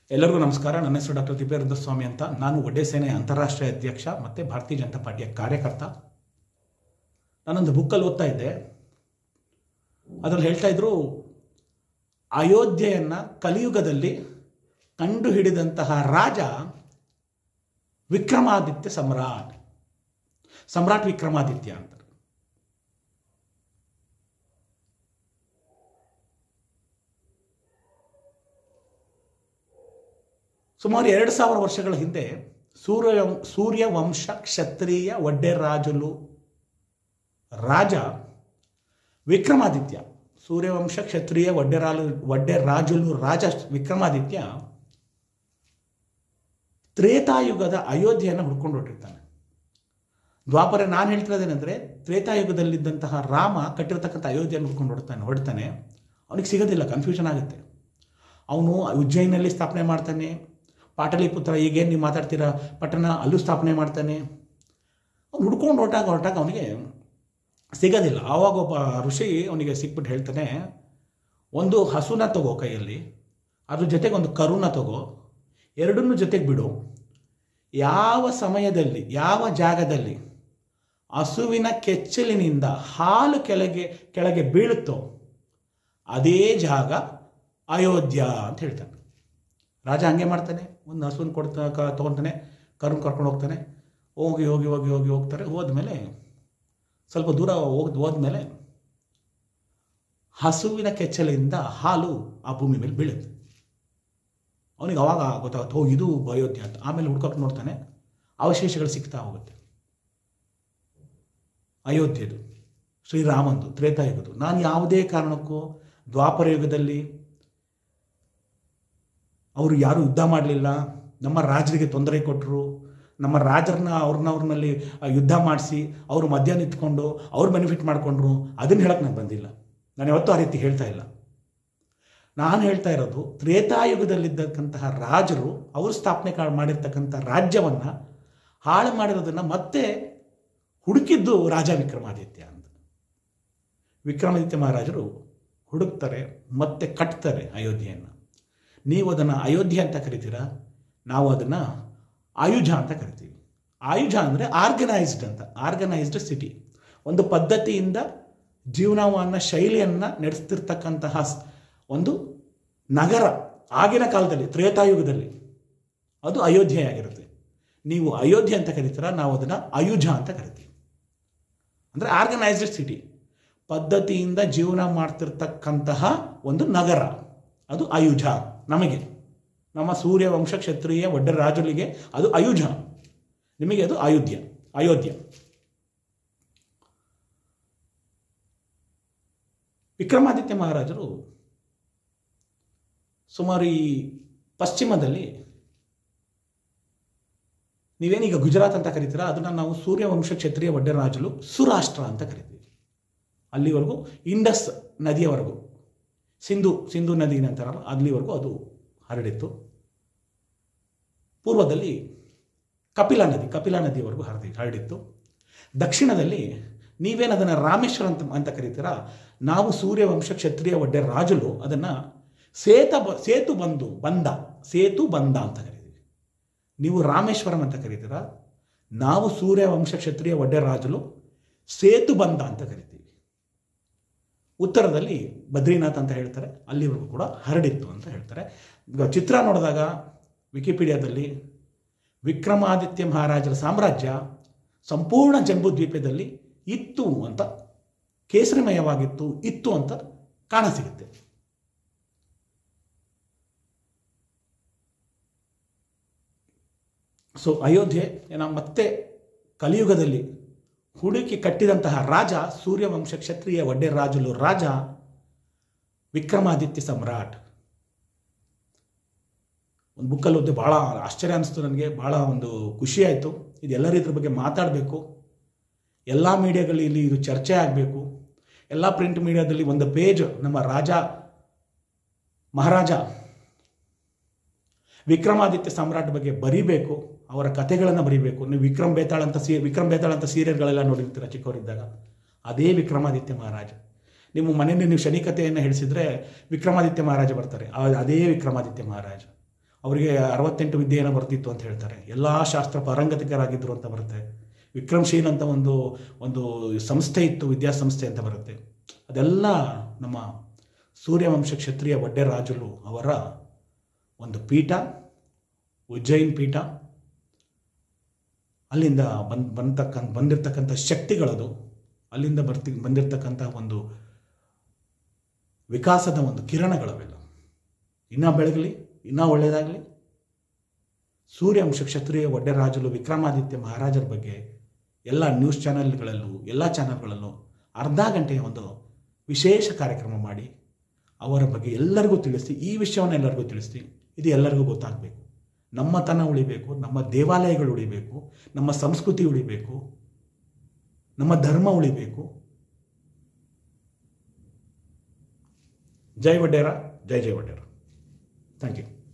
ಎಲ್ಲರಿಗೂ ನಮಸ್ಕಾರ. ನನ್ನ ಹೆಸರು ಡಾಕ್ಟರ್ ತಿಪ್ಪೇರುದ್ರ ಸ್ವಾಮಿ ಅಂತ. ನಾನು ಒಡ್ಡೆ ಸೇನೆ ಅಂತಾರಾಷ್ಟ್ರೀಯ ಅಧ್ಯಕ್ಷ ಮತ್ತು ಭಾರತೀಯ ಜನತಾ ಪಾರ್ಟಿಯ ಕಾರ್ಯಕರ್ತ. ನಾನೊಂದು ಬುಕ್ಕಲ್ಲಿ ಓದ್ತಾ ಇದ್ದೆ. ಅದರಲ್ಲಿ ಹೇಳ್ತಾ ಇದ್ರು, ಅಯೋಧ್ಯೆಯನ್ನು ಕಲಿಯುಗದಲ್ಲಿ ಕಂಡು ಹಿಡಿದಂತಹ ರಾಜ ವಿಕ್ರಮಾದಿತ್ಯ ಸಮ್ರಾಟ್ ವಿಕ್ರಮಾದಿತ್ಯ ಅಂತ. ಸುಮಾರು 2000 ವರ್ಷಗಳ ಹಿಂದೆ ಸೂರ್ಯವಂಶ ಕ್ಷತ್ರಿಯ ಒಡ್ಡೆರಾಜುಲು ರಾಜ ವಿಕ್ರಮಾದಿತ್ಯ, ಸೂರ್ಯವಂಶ ಕ್ಷತ್ರಿಯ ಒಡ್ಡೆರಾಜುಲು ರಾಜ ವಿಕ್ರಮಾದಿತ್ಯ ತ್ರೇತಾಯುಗದ ಅಯೋಧ್ಯೆಯನ್ನು ಹುಡ್ಕೊಂಡು ಹೊರಟಿರ್ತಾನೆ. ದ್ವಾಪರ ನಾನು ಹೇಳ್ತಿರೋದೇನೆಂದರೆ, ತ್ರೇತಾಯುಗದಲ್ಲಿದ್ದಂತಹ ರಾಮ ಕಟ್ಟಿರ್ತಕ್ಕಂಥ ಅಯೋಧ್ಯೆಯನ್ನು ಹುಡ್ಕೊಂಡು ಹೊರಡ್ತಾನೆ. ಅವನಿಗೆ ಸಿಗೋದಿಲ್ಲ, ಕನ್ಫ್ಯೂಷನ್ ಆಗುತ್ತೆ. ಅವನು ಉಜ್ಜಯಿನಲ್ಲಿ ಸ್ಥಾಪನೆ ಮಾಡ್ತಾನೆ, ಪಾಟಲಿಪುತ್ರ ಈಗೇನು ನೀವು ಮಾತಾಡ್ತೀರಾ ಪಟ್ಟಣ ಅಲ್ಲೂ ಸ್ಥಾಪನೆ ಮಾಡ್ತಾನೆ. ಅವ್ನು ಹುಡ್ಕೊಂಡು ಹೊರಟಾಗ ಅವನಿಗೆ ಸಿಗೋದಿಲ್ಲ. ಆವಾಗ ಒಬ್ಬ ಋಷಿ ಅವನಿಗೆ ಸಿಕ್ಬಿಟ್ಟು ಹೇಳ್ತಾನೆ, ಒಂದು ಹಸುನ ತಗೋ ಕೈಯಲ್ಲಿ, ಅದ್ರ ಜೊತೆಗೆ ಒಂದು ಕರುನ ತಗೋ, ಎರಡನ್ನೂ ಜೊತೆಗೆ ಬಿಡು. ಯಾವ ಸಮಯದಲ್ಲಿ ಯಾವ ಜಾಗದಲ್ಲಿ ಹಸುವಿನ ಕೆಚ್ಚಲಿನಿಂದ ಹಾಲು ಕೆಳಗೆ ಬೀಳುತ್ತೋ ಅದೇ ಜಾಗ ಅಯೋಧ್ಯ ಅಂತ ಹೇಳ್ತಾನೆ. ರಾಜ ಹಂಗೆ ಮಾಡ್ತಾನೆ. ಒಂದು ಹಸುವನ್ನು ತೊಗೊತಾನೆ, ಕರುನ್ ಕರ್ಕೊಂಡು ಹೋಗ್ತಾನೆ. ಹೋಗ್ತಾರೆ. ಹೋದ್ಮೇಲೆ ಸ್ವಲ್ಪ ದೂರ ಹೋದ್ಮೇಲೆ ಹಸುವಿನ ಕೆಚ್ಚಲಿಂದ ಹಾಲು ಆ ಭೂಮಿ ಮೇಲೆ ಬೀಳುತ್ತೆ. ಅವನಿಗೆ ಅವಾಗ ಗೊತ್ತಾಗುತ್ತೆ, ಇದು ಅಯೋಧ್ಯ ಅಂತ. ಆಮೇಲೆ ಹುಡ್ಕೋಕೆ ನೋಡ್ತಾನೆ, ಅವಶೇಷಗಳು ಸಿಗ್ತಾ ಹೋಗುತ್ತೆ. ಅಯೋಧ್ಯೆದು, ಶ್ರೀರಾಮಂದು, ತ್ರೇತಾಯುಗದು. ನಾನು ಯಾವುದೇ ಕಾರಣಕ್ಕೂ ದ್ವಾಪರ ಯುಗದಲ್ಲಿ ಅವರು ಯಾರೂ ಯುದ್ಧ ಮಾಡಲಿಲ್ಲ, ನಮ್ಮ ರಾಜರಿಗೆ ತೊಂದರೆ ಕೊಟ್ಟರು, ನಮ್ಮ ರಾಜರನ್ನ ಅವ್ರನ್ನಲ್ಲಿ ಯುದ್ಧ ಮಾಡಿಸಿ ಅವರು ಮಧ್ಯ ನಿಂತ್ಕೊಂಡು ಅವ್ರು ಬೆನಿಫಿಟ್ ಮಾಡಿಕೊಂಡ್ರು, ಅದನ್ನು ಹೇಳಕ್ಕೆ ನಾನು ಬಂದಿಲ್ಲ. ನಾನು ಯಾವತ್ತೂ ಆ ರೀತಿ ಹೇಳ್ತಾ ಇಲ್ಲ. ನಾನು ಹೇಳ್ತಾ ಇರೋದು, ತ್ರೇತಾಯುಗದಲ್ಲಿದ್ದಕ್ಕಂತಹ ರಾಜರು ಅವರು ಸ್ಥಾಪನೆ ಮಾಡಿರ್ತಕ್ಕಂಥ ರಾಜ್ಯವನ್ನು ಹಾಳು ಮಾಡಿರೋದನ್ನು ಮತ್ತೆ ಹುಡುಕಿದ್ದು ರಾಜ ವಿಕ್ರಮಾದಿತ್ಯ ಅಂತ. ವಿಕ್ರಮಾದಿತ್ಯ ಮಹಾರಾಜರು ಹುಡುಕ್ತಾರೆ, ಮತ್ತೆ ಕಟ್ತಾರೆ ಅಯೋಧ್ಯೆಯನ್ನು. ನೀವು ಅದನ್ನು ಅಯೋಧ್ಯೆ ಅಂತ ಕರಿತೀರಾ, ನಾವು ಅದನ್ನು ಆಯುಜ ಅಂತ ಕರಿತೀವಿ. ಆಯುಜ ಅಂದರೆ ಆರ್ಗನೈಸ್ಡ್ ಸಿಟಿ, ಒಂದು ಪದ್ಧತಿಯಿಂದ ಜೀವನವನ್ನು ಶೈಲಿಯನ್ನು ನಡೆಸ್ತಿರ್ತಕ್ಕಂತಹ ಒಂದು ನಗರ. ಆಗಿನ ಕಾಲದಲ್ಲಿ ತ್ರೇತಾಯುಗದಲ್ಲಿ ಅದು ಅಯೋಧ್ಯೆ ಆಗಿರುತ್ತೆ. ನೀವು ಅಯೋಧ್ಯೆ ಅಂತ ಕರಿತೀರಾ, ನಾವು ಅದನ್ನು ಆಯುಜ ಅಂತ ಕರಿತೀವಿ. ಅಂದರೆ ಆರ್ಗನೈಸ್ಡ್ ಸಿಟಿ, ಪದ್ಧತಿಯಿಂದ ಜೀವನ ಮಾಡ್ತಿರ್ತಕ್ಕಂತಹ ಒಂದು ನಗರ, ಅದು ಆಯುಜ. ನಮಗೆ, ನಮ್ಮ ಸೂರ್ಯವಂಶ ಕ್ಷತ್ರಿಯ ಒಡ್ಡೆರಾಜುಲಿಗೆ ಅದು ಆಯುಜ, ನಿಮಗೆ ಅದು ಅಯೋಧ್ಯ. ವಿಕ್ರಮಾದಿತ್ಯ ಮಹಾರಾಜರು ಸುಮಾರು ಈ ಪಶ್ಚಿಮದಲ್ಲಿ, ನೀವೇನೀಗ ಗುಜರಾತ್ ಅಂತ ಕರಿತೀರಾ, ಅದನ್ನು ನಾವು ಸೂರ್ಯವಂಶ ಕ್ಷತ್ರಿಯ ಒಡ್ಡೆರಾಜುಲು ಸುರಾಷ್ಟ್ರ ಅಂತ ಕರಿತೀವಿ. ಅಲ್ಲಿವರೆಗೂ ಇಂಡಸ್ ನದಿಯವರೆಗೂ, ಸಿಂಧು ನದಿ ಅಂತಾರಲ್ಲ, ಅಲ್ಲಿವರೆಗೂ ಅದು ಹರಡಿತ್ತು. ಪೂರ್ವದಲ್ಲಿ ಕಪಿಲಾ ನದಿಯವರೆಗೂ ಹರಡಿತ್ತು. ದಕ್ಷಿಣದಲ್ಲಿ ನೀವೇನದನ್ನು ರಾಮೇಶ್ವರ ಅಂತ ಕರಿತೀರಾ, ನಾವು ಸೂರ್ಯವಂಶ ಕ್ಷತ್ರಿಯ ಒಡ್ಡೆರಾಜುಲು ಅದನ್ನು ಸೇತು ಬಂದ ಅಂತ ಕರಿತೀವಿ. ನೀವು ರಾಮೇಶ್ವರಂ ಅಂತ ಕರಿತೀರಾ, ನಾವು ಸೂರ್ಯವಂಶ ಕ್ಷತ್ರಿಯ ಒಡ್ಡೆರಾಜುಲು ಸೇತು ಬಂದ ಅಂತ ಕರಿತೀವಿ. ಉತ್ತರದಲ್ಲಿ ಬದ್ರಿನಾಥ್ ಅಂತ ಹೇಳ್ತಾರೆ, ಅಲ್ಲಿವರೆಗೂ ಕೂಡ ಹರಡಿತ್ತು ಅಂತ ಹೇಳ್ತಾರೆ. ಚಿತ್ರ ನೋಡಿದಾಗ ವಿಕಿಪೀಡಿಯಾದಲ್ಲಿ ವಿಕ್ರಮಾದಿತ್ಯ ಮಹಾರಾಜರ ಸಾಮ್ರಾಜ್ಯ ಸಂಪೂರ್ಣ ಜಂಬೂದ್ವೀಪದಲ್ಲಿ ಇತ್ತು ಅಂತ, ಕೇಸರಿಮಯವಾಗಿತ್ತು ಅಂತ ಕಾಣಸಿಗುತ್ತೆ. ಸೊ ಅಯೋಧ್ಯೆ ಮತ್ತೆ ಕಲಿಯುಗದಲ್ಲಿ ಹುಡುಕಿ ಕಟ್ಟಿದಂತಹ ರಾಜ ಸೂರ್ಯವಂಶ ಕ್ಷತ್ರಿಯ ಒಡ್ಡೆರಾಜುಲು ರಾಜ ವಿಕ್ರಮಾದಿತ್ಯ ಸಮ್ರಾಟ್. ಒಂದು ಬುಕ್ಕಲ್ಲಿ ಓದಿ ಭಾಳ ಆಶ್ಚರ್ಯ ಅನಿಸ್ತು ನನಗೆ, ಭಾಳ ಒಂದು ಖುಷಿಯಾಯಿತು. ಇದೆಲ್ಲರೂ ಇದ್ರ ಬಗ್ಗೆ ಮಾತಾಡಬೇಕು, ಎಲ್ಲ ಮೀಡಿಯಾಗಳಲ್ಲಿ ಇದು ಚರ್ಚೆ ಆಗಬೇಕು. ಎಲ್ಲ ಪ್ರಿಂಟ್ ಮೀಡಿಯಾದಲ್ಲಿ ಒಂದು ಪೇಜ್ ನಮ್ಮ ಮಹಾರಾಜ ವಿಕ್ರಮಾದಿತ್ಯ ಸಮ್ರಾಟ್ ಬಗ್ಗೆ ಬರೀಬೇಕು, ಅವರ ಕಥೆಗಳನ್ನು ಬರೀಬೇಕು. ನೀವು ವಿಕ್ರಮ್ ಬೇತಾಳ್ ಅಂತ ಸೀರಿಯಲ್ಗಳೆಲ್ಲ ನೋಡಿರ್ತೀರ ಚಿಕ್ಕವರಿದ್ದಾಗ, ಅದೇ ವಿಕ್ರಮಾದಿತ್ಯ ಮಹಾರಾಜ. ನಿಮ್ಮ ಮನೆಯಲ್ಲಿ ನೀವು ಶನಿ ಕಥೆಯನ್ನು ಹೇಳಿಸಿದ್ರೆ ವಿಕ್ರಮಾದಿತ್ಯ ಮಹಾರಾಜ ಬರ್ತಾರೆ, ಅದೇ ವಿಕ್ರಮಾದಿತ್ಯ ಮಹಾರಾಜ. ಅವರಿಗೆ 68 ವಿದ್ಯೆ ಏನೋ ಬರ್ತಿತ್ತು ಅಂತ ಹೇಳ್ತಾರೆ. ಎಲ್ಲ ಶಾಸ್ತ್ರ ಪಾರಂಗತಿಕರಾಗಿದ್ದರು ಅಂತ ಬರುತ್ತೆ. ವಿಕ್ರಮಶೀಲ್ ಅಂತ ಒಂದು ಒಂದು ಸಂಸ್ಥೆ ಇತ್ತು, ವಿದ್ಯಾಸಂಸ್ಥೆ ಅಂತ ಬರುತ್ತೆ. ಅದೆಲ್ಲ ನಮ್ಮ ಸೂರ್ಯವಂಶ ಕ್ಷತ್ರಿಯ ಒಡ್ಡೆರಾಜರು ಅವರ ಒಂದು ಪೀಠ, ಉಜ್ಜಯಿನ್ ಪೀಠ. ಅಲ್ಲಿಂದ ಬಂದಿರತಕ್ಕಂಥ ಶಕ್ತಿಗಳದು, ಅಲ್ಲಿಂದ ಬಂದಿರತಕ್ಕಂಥ ಒಂದು ವಿಕಾಸದ ಒಂದು ಕಿರಣಗಳವೆಲ್ಲ ಇನ್ನೂ ಬೆಳಗಲಿ, ಇನ್ನೂ ಒಳ್ಳೆಯದಾಗಲಿ. ಸೂರ್ಯವಂಶ ಕ್ಷತ್ರಿಯ ಒಡ್ಡೆರಾಜರು ವಿಕ್ರಮಾದಿತ್ಯ ಮಹಾರಾಜರ ಬಗ್ಗೆ ಎಲ್ಲ ನ್ಯೂಸ್ ಚಾನೆಲ್ಗಳಲ್ಲೂ, ಎಲ್ಲ ಚಾನೆಲ್ಗಳಲ್ಲೂ ಅರ್ಧ ಗಂಟೆಯ ಒಂದು ವಿಶೇಷ ಕಾರ್ಯಕ್ರಮ ಮಾಡಿ ಅವರ ಬಗ್ಗೆ ಎಲ್ಲರಿಗೂ ತಿಳಿಸಿ, ಈ ವಿಷಯವನ್ನು ಎಲ್ಲರಿಗೂ ತಿಳಿಸಿ. ಇದು ಎಲ್ಲರಿಗೂ ಗೊತ್ತಾಗಬೇಕು. ನಮ್ಮತನ ಉಳಿಬೇಕು, ನಮ್ಮ ದೇವಾಲಯಗಳು ಉಳಿಬೇಕು, ನಮ್ಮ ಸಂಸ್ಕೃತಿ ಉಳಿಬೇಕು, ನಮ್ಮ ಧರ್ಮ ಉಳಿಬೇಕು. ಜೈ ಒಡ್ಡೇರ, ಜೈ ಜೈ ಒಡ್ಡೇರ. Thank you.